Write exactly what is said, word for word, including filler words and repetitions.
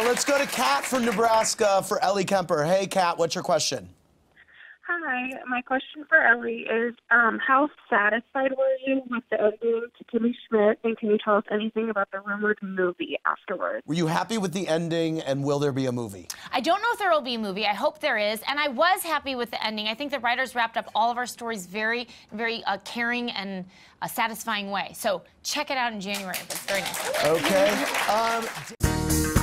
let's go to Kat from Nebraska for Ellie Kemper. Hey, Kat, what's your question? Hi, my question for Ellie is, um, how satisfied were you with the ending to Kimmy Schmidt, and can you tell us anything about the rumored movie afterwards? Were you happy with the ending, and will there be a movie? I don't know if there will be a movie. I hope there is, and I was happy with the ending. I think the writers wrapped up all of our stories very, very uh, caring and uh, satisfying way. So check it out in January. It's very nice. Okay. Um,